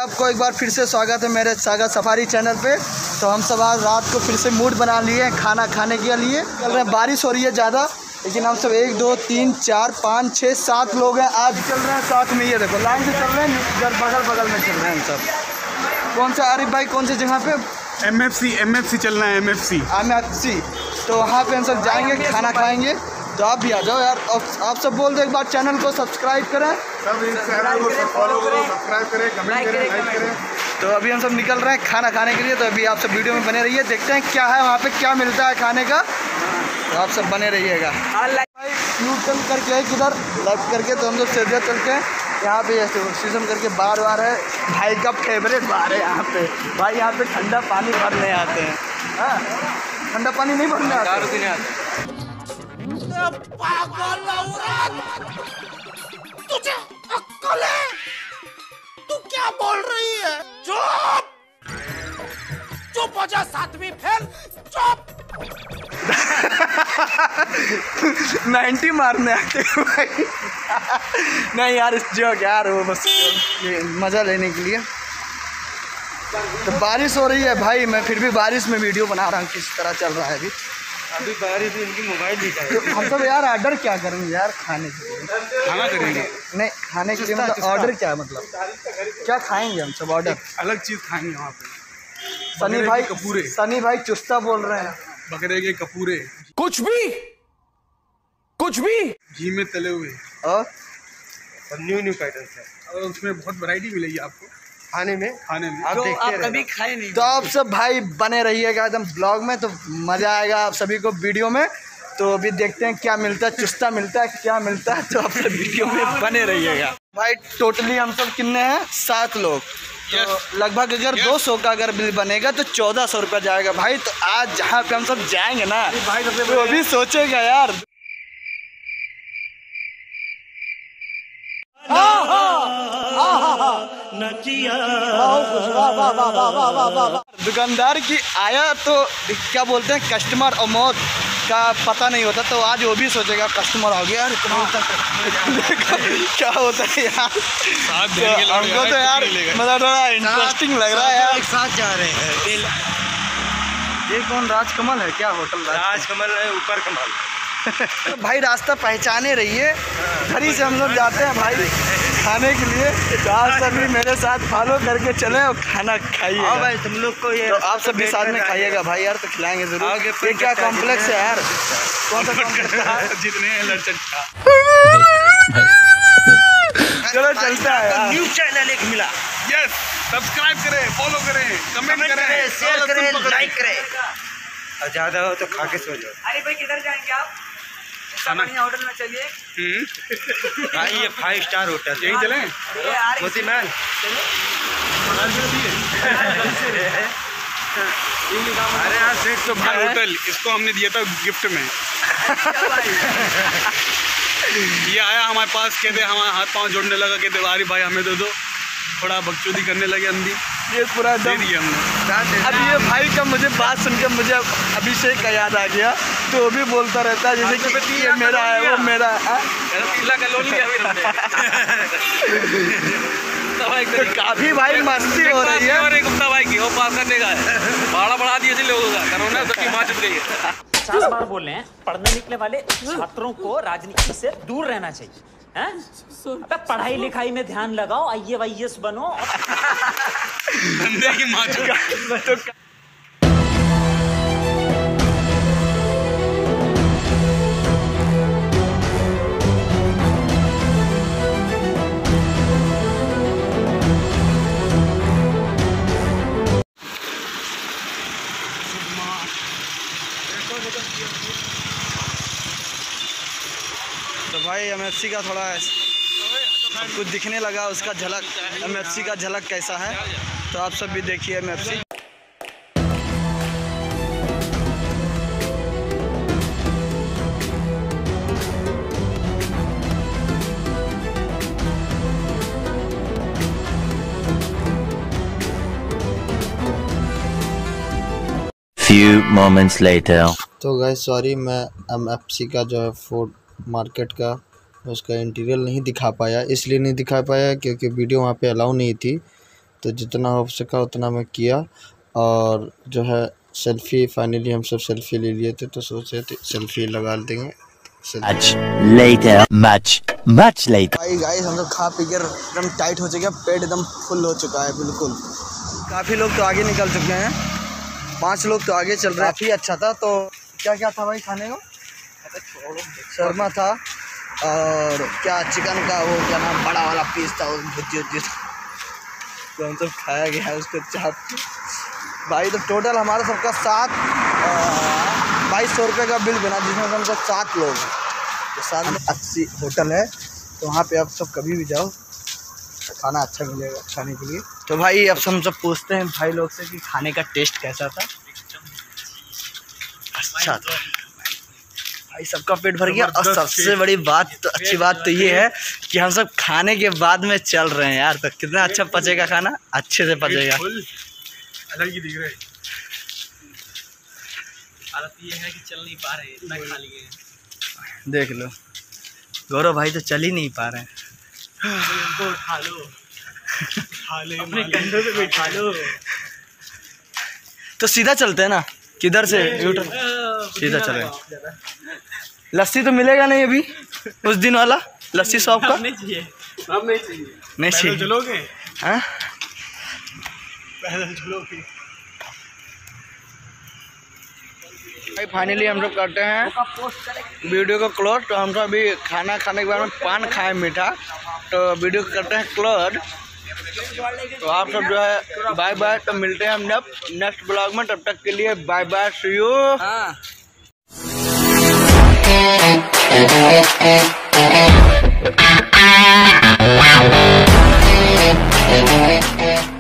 आपको एक बार फिर से स्वागत है मेरे सागर सफारी चैनल पे। तो हम सब आज रात को फिर से मूड बना लिए हैं खाना खाने के लिए। चल रहे हैं, बारिश हो रही है ज़्यादा, लेकिन हम सब 1 2 3 4 5 6 7 लोग हैं। आज चल रहे हैं साथ में, ये देखो लाइन से चल रहे हैं, इधर बगल में चल रहे हैं हम सब। कौन सा आरिफ भाई, कौन सी जगह पे? MFC चलना है। MFC तो वहाँ पे हम सब जाएंगे, खाना खाएंगे। तो आप भी आ जाओ यार। आप सब बोल दो एक बार, चैनल को सब्सक्राइब करें, सब इस चैनल को फॉलो करो, सब्सक्राइब करें, कमेंट करें, लाइक करें। तो अभी हम सब निकल रहे हैं खाना खाने के लिए। तो अभी आप सब वीडियो में बने रहिए, देखते हैं क्या है वहाँ पे, क्या मिलता है खाने का। तो आप सब बने रहिएगा। यू टर्न करके है किधर लेफ्ट करके, तो हम लोग सीधे चलते हैं। यहाँ पे सीजन करके बार है, भाई का फेवरेट बार है यहाँ पे। भाई यहाँ पे ठंडा पानी भरने आते हैं। हाँ, ठंडा पानी नहीं भरने आते। पागल औरत, तुझे अक्ल है? तू क्या बोल रही है? चुप हो जा, 7वीं फेल, चुप। 90 मारने आते हैं भाई। नहीं यार, इस जोक यार, वो बस ये मज़ा लेने के लिए। तो बारिश हो रही है भाई, मैं फिर भी बारिश में वीडियो बना रहा हूँ। किस तरह चल रहा है अभी बारिश में, इनकी मोबाइल भी चाहिए। तो हम सब यार ऑर्डर क्या करेंगे यार खाने के लिए? खाना करेंगे? नहीं, खाने के लिए मतलब ऑर्डर क्या है, मतलब क्या खाएंगे हम सब? ऑर्डर अलग चीज़ खाएंगे वहाँ पे। सनी भाई चुस्ता बोल रहे हैं। बकरे के कपूरे, कुछ भी घी में तले हुए और न्यू आइटम्स है, और उसमें बहुत वैरायटी मिलेगी आपको खाने में। आप कभी खाए नहीं। तो आप सब भाई बने रहिएगा एकदम ब्लॉग में, तो मज़ा आएगा आप सभी को वीडियो में। तो अभी देखते हैं क्या मिलता है, चुस्ता मिलता है, क्या मिलता है। तो आप सब वीडियो में बने रहिएगा भाई। टोटली हम सब कितने हैं? 7 लोग। तो लगभग अगर 200 का अगर बिल बनेगा तो 1400 रुपया जाएगा भाई। तो आज जहाँ पे हम सब जाएंगे ना भाई, तो अभी सोचेगा यार। दुकानदार की आया तो क्या बोलते हैं, कस्टमर और मौत का पता नहीं होता। तो आज वो भी सोचेगा कस्टमर आ गया यार, क्या होता है यार। तो हमको तो यार मतलब थोड़ा इंटरेस्टिंग लग रहा है यार। एक साथ जा रहे हैं। ये कौन, राजकमल है क्या? होटल राजकमल है, ऊपर कमल। भाई रास्ता पहचाने रहिए, घरी से हम लोग जाते हैं भाई खाने के लिए। तो आप सभी मेरे साथ फॉलो करके चले और खाना खाइए भाई। तुम लोग को ये, तो आप सब भी साथ में खाइएगा भाई यार। तो खिलाएंगे जरूर। ये क्या कॉम्प्लेक्स है यार? कौन सा कॉम्प्लेक्स है? जितने लड़चट्टा। चलो चलता है यार। न्यू चैनल एक मिला। यस, सब्सक्राइब करें, फॉलो करें, कमेंट करें, शेयर करें, लाइक करें। और ज़्यादा हो तो खा के सो जाओ। अरे भाई किधर जाएंगे आप? बढ़िया होटल में चलिए भाई, ये 5 स्टार होटल। यहीं चलें? मोती महल। अरे यार सेठ तो भाई होटल, इसको हमने दिया था गिफ्ट में। ये आया हमारे पास, कहते हमारे हाथ पांव जोड़ने लगा, कहते अरे भाई हमें दे दो। थोड़ा बकचोदी करने लगे अंधी, ये पूरा दे दिया हमने। अब ये भाई का मुझे बात सुनकर मुझे अभिषेक का याद आ गया। तो वो भी बोलता रहता है जैसे कि ये मेरा है, वो मेरा है। तो काफी भाई मस्ती हो रही है। और एक हफ्ता भाई की वो पास करने का है, भाड़ा बढ़ा दिया जी लोगों का, कोरोना सबकी माँ चुप गई है। 50 बार बोल रहे हैं, पढ़ने निकले वाले छात्रों को राजनीति से दूर रहना चाहिए। हैं? अबे पढ़ाई लिखाई में ध्यान लगाओ, IAS बनो। धंधे की माँ चुप। तो भाई MFC का थोड़ा कुछ दिखने लगा, उसका झलक, MFC का झलक कैसा है। तो आप सब भी देखिए MFC। Few moments later. तो गाइस सॉरी, मैं MFC का जो है फूड मार्केट का उसका इंटीरियर नहीं दिखा पाया, इसलिए नहीं दिखा पाया क्योंकि वीडियो वहाँ पे अलाउ नहीं थी। तो जितना हो सका उतना मैं किया। और जो है सेल्फ़ी, फाइनली हम सब सेल्फ़ी ले लिए थे, तो सोचे थे सेल्फ़ी लगा देंगे। much later भाई गाइस हम लोग खा पी कर एकदम टाइट हो चुके हैं, पेट एकदम फुल हो चुका है बिल्कुल। काफ़ी लोग तो आगे निकल चुके हैं, 5 लोग तो आगे चल रहे हैं। काफ़ी अच्छा था। तो क्या क्या था भाई खाने को? शर्मा था और क्या चिकन का वो क्या नाम बड़ा वाला पीस था, भुजी तो हम सब खाया गया उसको चाप के। भाई तो टोटल हमारा सबका 2200 रुपये का बिल बना, जिसमें हम सब 7 लोग। तो 7 में अच्छी होटल है, तो वहाँ पे आप सब कभी भी जाओ तो खाना अच्छा मिलेगा खाने के लिए। तो भाई अब हम सब पूछते हैं भाई लोग से कि खाने का टेस्ट कैसा था। अच्छा था भाई, सबका पेट भर गया। और सबसे बड़ी बात तो अच्छी बात तो ये है कि हम सब खाने के बाद में चल रहे हैं यार, तो कितना अच्छा पचेगा खाना, अच्छे से पचेगा। अलग ही दिख रहा है। हालत ये है कि चल नहीं पा रहे, इतना खा लिए। देख लो गौरव भाई तो चल ही नहीं पा रहे हैं। इनको उठा लो, अपने कंधे पे बैठा लो। तो सीधा चलते हैं ना, किधर से सीधा चले। लस्सी तो मिलेगा नहीं अभी, उस दिन वाला लस्सी शॉप का नहीं चाहिए, अब नहीं चाहिए। नहीं चाहिए। चलोगे? हाँ पैदल चलोगे? भाई फाइनली हम लोग करते हैं वीडियो को क्लोज। तो हम तो अभी खाना खाने के बाद में पान खाए मीठा, तो वीडियो को करते हैं क्लोज। तो आप सब जो है बाय बाय। तो मिलते हैं हम नेक्स्ट ब्लॉग में, तब तक के लिए बाय बाय, सी यू।